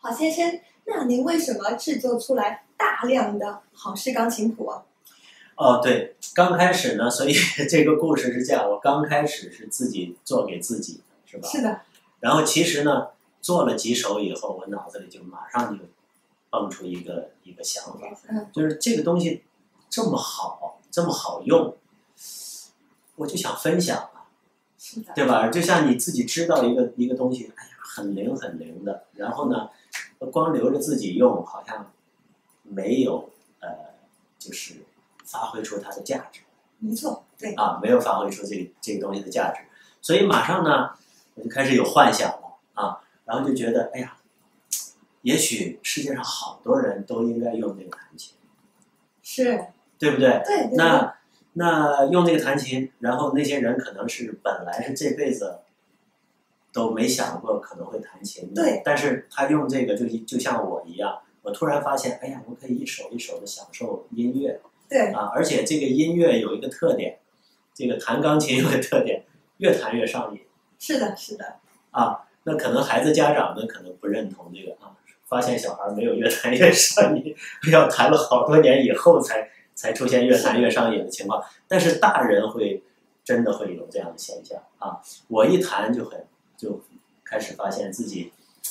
郝先生，那您为什么制作出来大量的好事钢琴谱啊？ 哦，对，刚开始呢，所以这个故事是这样，我刚开始是自己做给自己的，是吧？ 是的。 然后其实呢，做了几首以后，我脑子里就马上就蹦出一个想法，就是这个东西这么好，这么好用，我就想分享啊，对吧？就像你自己知道一个东西，哎呀，很灵很灵的，然后呢，光留着自己用，好像没有就是发挥出它的价值。 没错，对啊，没有发挥出这个东西的价值，所以马上呢，我就开始有幻想了啊，然后就觉得，哎呀，也许世界上好多人都应该用这个弹琴， 是， 对不对？ 对。 那用这个弹琴，然后那些人可能是本来是这辈子都没想过可能会弹琴的， 对， 但是他用这个就像我一样，我突然发现，哎呀，我可以一首一首的享受音乐。 对啊，而且这个音乐有一个特点，这个弹钢琴有个特点，越弹越上瘾。 是的，是的。 啊，那可能孩子家长呢可能不认同这个啊，发现小孩没有越弹越上瘾，要弹了好多年以后才出现越弹越上瘾的情况。但是大人真的会有这样的现象啊，我一弹就开始发现自己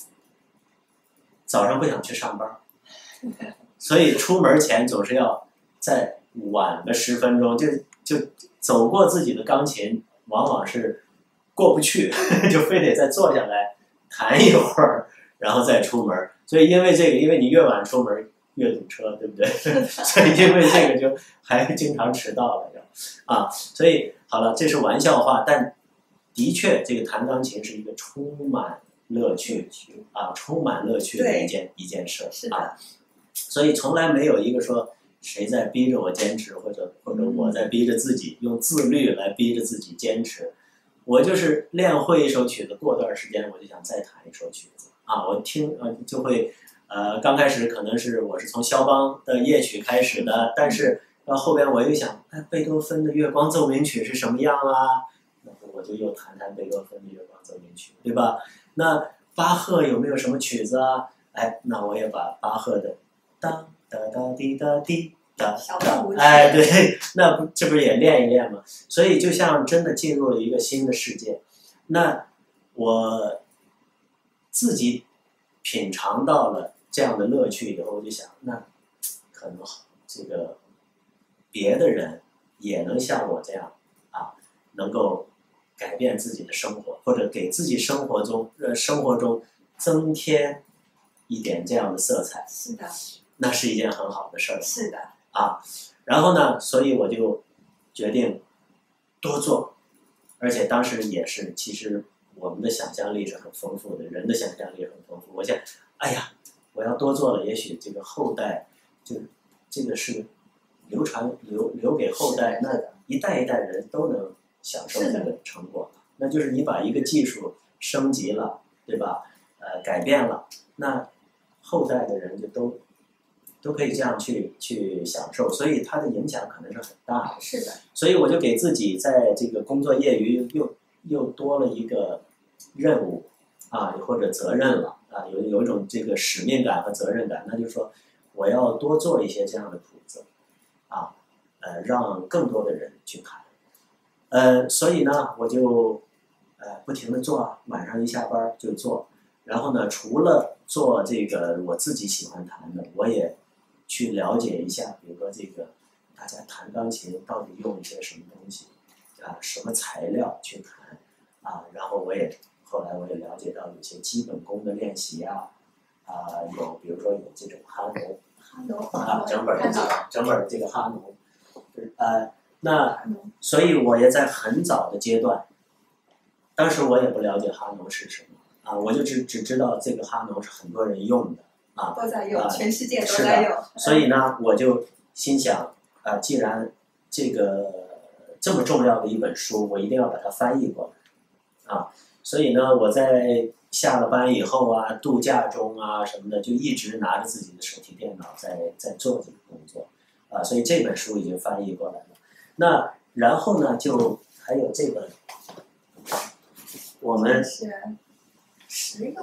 早上不想去上班，所以出门前总是要再晚个10分钟，就走过自己的钢琴，往往是过不去，就非得再坐下来弹一会儿，然后再出门。所以因为这个，因为你越晚出门越堵车，对不对？所以因为这个就还经常迟到了啊。所以好了，这是玩笑话，但的确，这个弹钢琴是一个充满乐趣啊，充满乐趣的一件事啊。所以从来没有一个说谁在逼着我坚持，或者我在逼着自己，用自律来逼着自己坚持。我就是练会一首曲子，过段时间我就想再弹一首曲子啊。我听就会刚开始可能我是从肖邦的夜曲开始的，但是到后边我又想，贝多芬的月光奏鸣曲是什么样啊？那我就又弹贝多芬的月光奏鸣曲，对吧？那巴赫有没有什么曲子啊？哎，那我也把巴赫的当哒哒滴哒滴哒哒，哎，对，那这不是也练一练吗？所以就像真的进入了一个新的世界。那我自己品尝到了这样的乐趣以后，我就想，那可能这个别的人也能像我这样啊，能够改变自己的生活，或者给自己生活中增添一点这样的色彩。 是的， 那是一件很好的事儿。 是的啊，然后呢，所以我就决定多做，而且当时也是，其实我们的想象力是很丰富的，人的想象力很丰富。我想，哎呀，我要多做了，也许这个后代就这个是留给后代，那一代一代人都能享受这个成果。那就是你把一个技术升级了，对吧？改变了，那后代的人就都可以这样去享受，所以它的影响可能是很大的。 是的。 所以我就给自己在这个工作业余又多了一个任务啊，或者责任了啊，有一种这个使命感和责任感，那就是说我要多做一些这样的谱子啊，让更多的人去弹。所以呢，我就不停的做，晚上一下班就做。然后呢，除了做这个我自己喜欢弹的，我也去了解一下，比如说这个大家弹钢琴到底用一些什么东西啊，什么材料去弹啊。然后后来我也了解到有些基本功的练习啊，比如说有这种哈农啊，整本这个哈农，那所以我也在很早的阶段，当时我也不了解哈农是什么。啊，我就只知道这个哈农是很多人用的啊， 都在用，全世界都在用。 所以呢，我就心想既然这个这么重要的一本书，我一定要把它翻译过来啊。所以呢，我在下了班以后啊，度假中啊什么的，就一直拿着自己的手提电脑在做这个工作啊。所以这本书已经翻译过来了。那然后呢，就还有这本我们是实用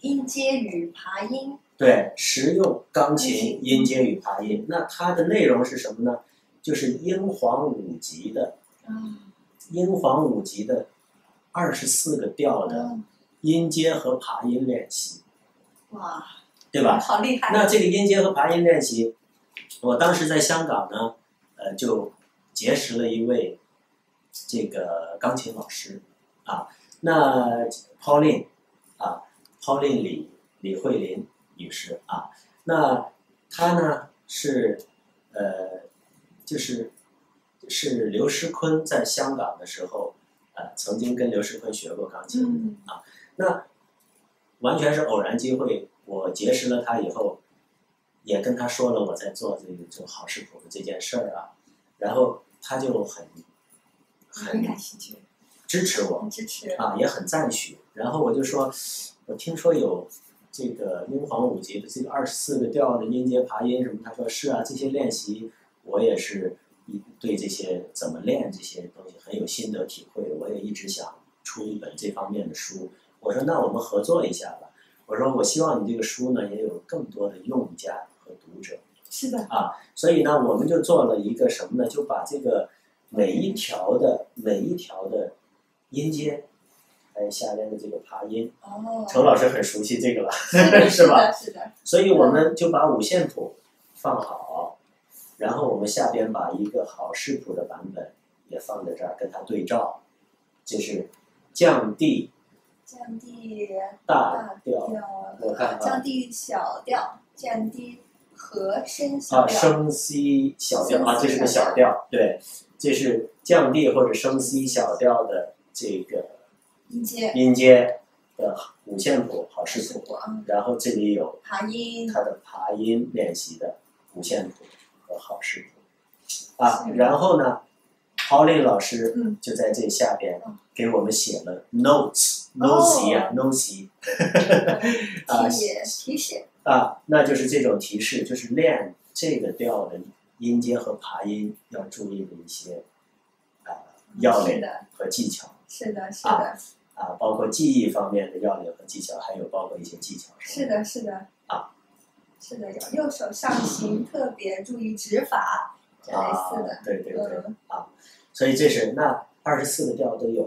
音阶与爬音。 对，实用钢琴音阶与爬音。那它的内容是什么呢？就是英皇五级的24个调的音阶和爬音练习。 哇， 对吧？ 好厉害！ 那这个音阶和爬音练习，我当时在香港呢，就结识了一位这个钢琴老师啊。那 Pauline 李慧琳女士啊，那她呢就是刘诗昆在香港的时候，曾经跟刘诗昆学过钢琴啊。那完全是偶然机会，我结识了他以后，也跟他说了我在做这种好视谱的这件事儿啊，然后他就很感兴趣， 支持我， 很支持啊，也很赞许。然后我就说，我听说有这个英皇五级的这个24个调的音阶爬音什么，他说是啊，这些练习我也是对这些怎么练这些东西很有心得体会，我也一直想出一本这方面的书。我说那我们合作一下吧。我说我希望你这个书呢也有更多的用家和读者。 是的啊，所以呢我们就做了一个什么呢？就把这个每一条的音阶，还有下边的这个爬音。 哦， 程老师很熟悉这个了， 是吧？ 是的。 所以我们就把五线谱放好，然后我们下边把一个好视谱的版本也放在这儿，跟它对照，就是降 D。 降 D 大调，我看降 D 小调，降 D 和声小调， 升 C 小调啊，这是个小调，对，这是降 D 或者升 C 小调的这个音阶的五线谱好视谱，然后这里有爬音， 它的爬音练习的五线谱和好视谱啊，然后呢，Pauline 老师就在这下边给我们写了 notes。notes 啊， 提示啊，那就是这种提示，就是练这个调的音阶和爬音要注意的一些要领和技巧。 是的， 包括记忆方面的要领和技巧，还有包括一些技巧。 是的，是的，有右手上行，特别注意指法，这类似的。 对啊，所以这是那24个调都有。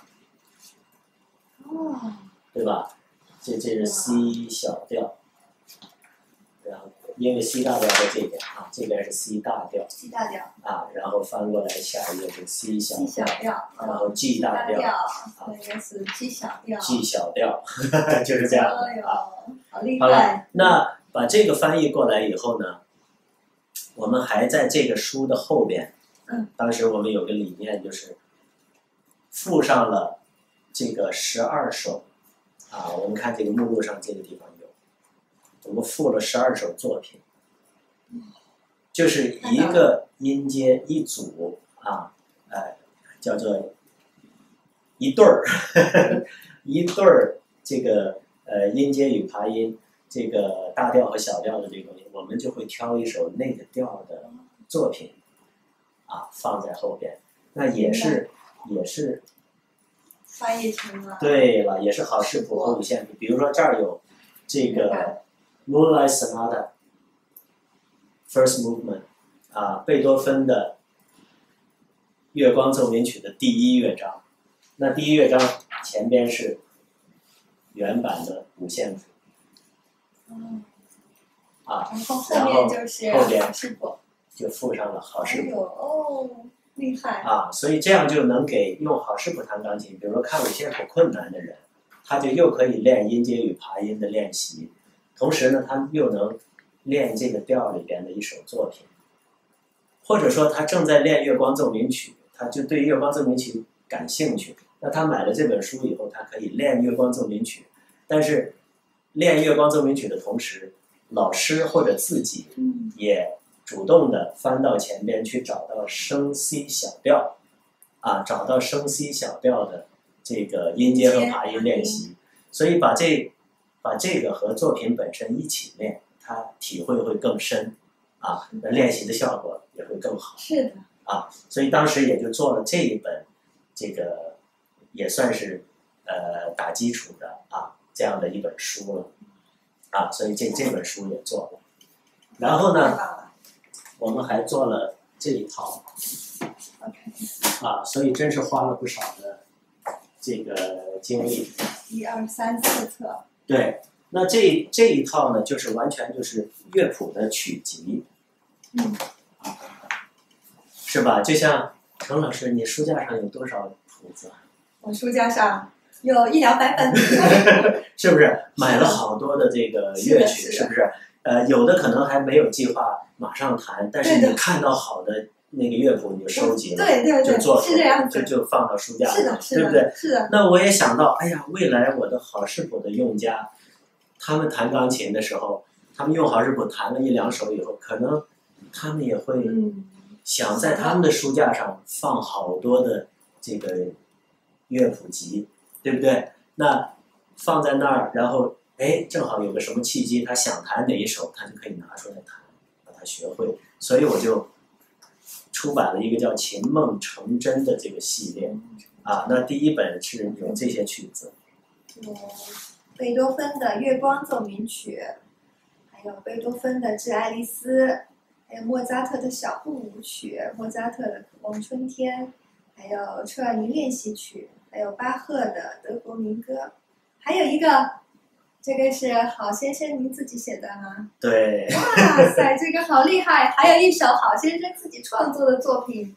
对吧？这是 C 小调，然后因为 C 大调在这边啊，这边是 C 大调啊，然后翻过来下一页是 C 小调，然后 G 大调， 那个是 G 小调 ，G 小调，就是这样啊。 好厉害！ 好了，那把这个翻译过来以后呢，我们还在这个书的后边，当时我们有个理念就是附上了这个12首。啊，我们看这个目录上这个地方有，我们附了12首作品，就是一个音阶一组啊，叫做一对儿，一对儿这个音阶与爬音，这个大调和小调的这个，我们就会挑一首那个调的作品啊放在后边，那也是。 翻译成了对了，也是好视谱和五线谱。比如说这儿有这个 Moonlight Sonata First Movement 啊，贝多芬的月光奏鸣曲的第1乐章。那第1乐章前边是原版的五线谱， 然后后面就是好视谱， 就附上了好视谱。 厉害啊！所以这样就能给用好视谱弹钢琴，比如说看五线谱困难的人，他就又可以练音阶与爬音的练习，同时呢，他又能练这个调里边的一首作品，或者说他正在练月光奏鸣曲，他就对月光奏鸣曲感兴趣，那他买了这本书以后，他可以练月光奏鸣曲，但是练月光奏鸣曲的同时，老师或者自己也主动的翻到前边去找到升 C 小调，找到升 C 小调的这个音阶和爬音练习，所以把这个和作品本身一起练，他体会会更深，那练习的效果也会更好。 是的。 所以当时也就做了这一本，这个也算是打基础的这样的一本书了，啊，所以这本书也做了。然后呢，我们还做了这一套，啊，所以真是花了不少的这个精力。 1、2、3、4册。 对，那这一套呢，就是完全就是乐谱的曲集，是吧？就像程老师，你书架上有多少谱子？ 我书架上有100-200本， 是不是？买了好多的这个乐曲，是不是？有的可能还没有计划马上弹，但是你看到好的那个乐谱，你就收集了， 对， 就做出是这样子， 就放到书架上， 是的， 对不对？ 是的。 那我也想到，哎呀，未来我的好视谱的用家，他们弹钢琴的时候，他们用好视谱弹了1、2首以后，可能他们也会想在他们的书架上放好多的这个乐谱集，对不对？那放在那儿，然后正好有个什么契机，他想弹哪一首，他就可以拿出来弹，把它学会。所以我就出版了一个叫《琴梦成真》的这个系列，啊，那第一本是有这些曲子， 有贝多芬的《月光奏鸣曲》，还有贝多芬的《致爱丽丝》，还有莫扎特的小步舞曲，莫扎特的《渴望春天》，还有车尔尼练习曲，还有巴赫的德国民歌，还有一个，这个是郝先生您自己写的吗？ 对。 哇塞，这个好厉害！还有一首郝先生自己创作的作品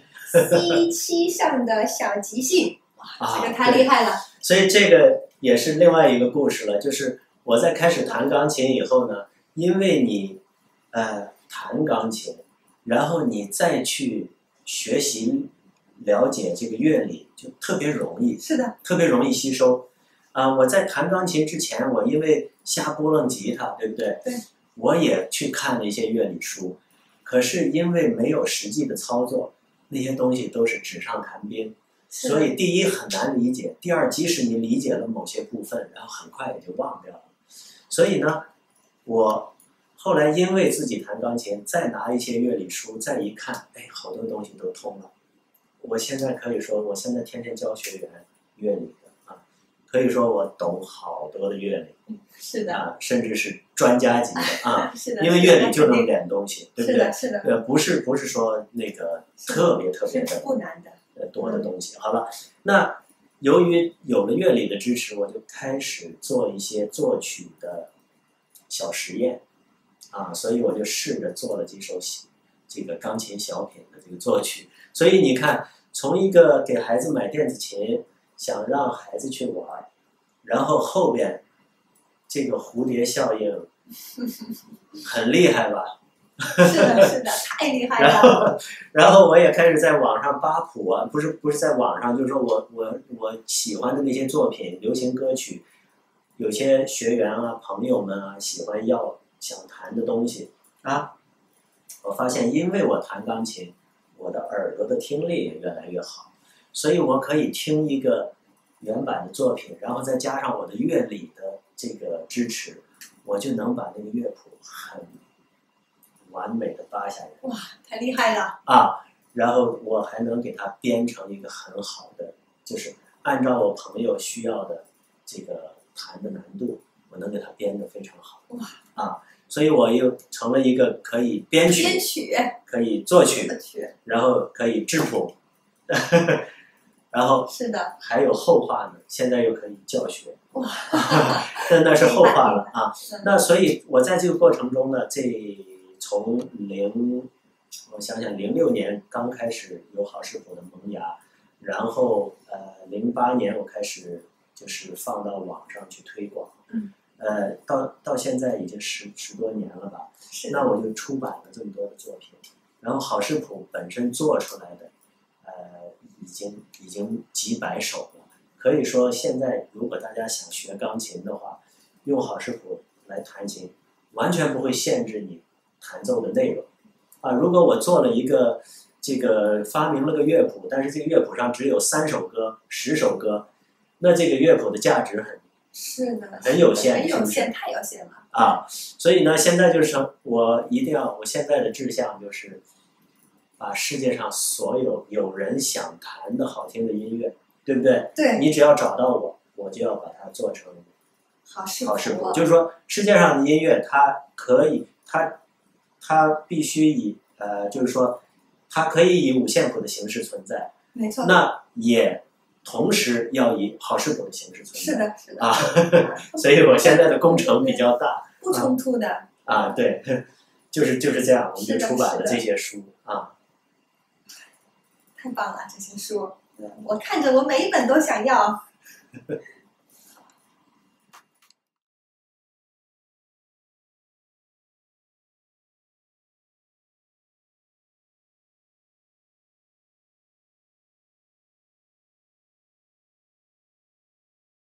，C7上的小即兴，哇，这个太厉害了。 所以这个也是另外一个故事了，就是我在开始弹钢琴以后呢，因为你弹钢琴，然后你再去学习了解这个乐理，就特别容易， 是的， 特别容易吸收。我在弹钢琴之前，我因为瞎拨楞吉他，对不对？ 对。 我也去看了一些乐理书，可是因为没有实际的操作，那些东西都是纸上谈兵，所以第一很难理解，第二即使你理解了某些部分，然后很快也就忘掉了。所以呢，我后来因为自己弹钢琴，再拿一些乐理书，再一看，好多东西都通了。我现在可以说，我现在天天教学员乐理的啊，可以说我懂好多的乐理， 是的啊，甚至是专家级的啊， 是的， 因为乐理就能点东西，对不对？ 是的， 不是说那个特别的不难的多的东西。好了，那由于有了乐理的支持，我就开始做一些作曲的小实验啊，所以我就试着做了几首这个钢琴小品的这个作曲。所以你看，从一个给孩子买电子琴，想让孩子去玩，然后后边这个蝴蝶效应很厉害吧？ 是的，太厉害了。 然后我也开始在网上扒谱啊，不是在网上，就是说我喜欢的那些作品，流行歌曲，有些学员啊、朋友们啊喜欢想弹的东西啊，我发现因为我弹钢琴，我的耳朵的听力也越来越好，所以我可以听一个原版的作品，然后再加上我的乐理的这个支持，我就能把那个乐谱很完美的扒下来。 哇，太厉害了啊！然后我还能给它编成一个很好的，就是按照我朋友需要的这个弹的难度，我能给它编得非常好。 哇！ 啊，所以我又成了一个可以编曲、可以作曲，然后可以制谱，然后是的， 还有后话呢。现在又可以教学。 哇！ 那是后话了啊。那所以我在这个过程中呢，从我想想，06年刚开始有好视谱的萌芽，然后08年我开始就是放到网上去推广，到现在已经十多年了吧。那我就出版了这么多的作品，然后好视谱本身做出来的，已经几百首了。可以说现在如果大家想学钢琴的话，用好视谱来弹琴，完全不会限制你弹奏的内容啊。如果我做了一个这个发明了个乐谱，但是这个乐谱上只有3首歌、10首歌，那这个乐谱的价值很有限， 太有限了啊。所以呢，现在就是我现在的志向就是把世界上所有人想弹的好听的音乐，对不对？ 对， 你只要找到我就要把它做成好视好视谱，就是说世界上的音乐它可以，它必须以就是说它可以以五线谱的形式存在， 没错， 那也同时要以好视谱的形式存在。 是的，是的啊，所以我现在的工程比较大， 不冲突的啊，对，就是这样，我们就出版了这些书啊。 太棒了，这些书，我看着我每一本都想要。